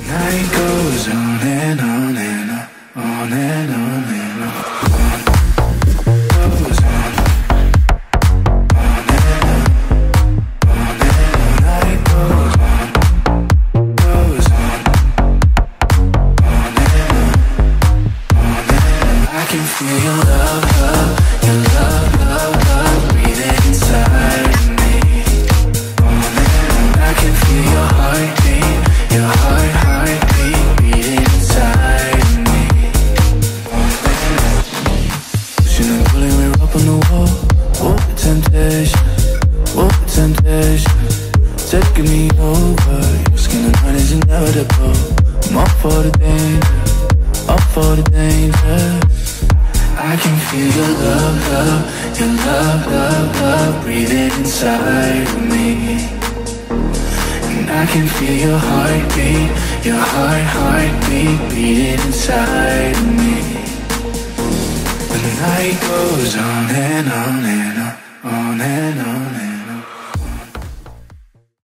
Night goes on and on and on and on and on. Goes on and on and on. Night goes on and on. I can feel your love, your love, breathing inside of me. I can feel your heartbeat, your heartbeat beating inside of me. Pushing and pulling, we're up on the wall. Oh, temptation, taking me over. Your skin and mine is inevitable. I'm up for the danger, up for the danger. I can feel your love, breathing inside of me. I can feel your heartbeat, your heartbeat beating inside of me. The night goes on and on and on.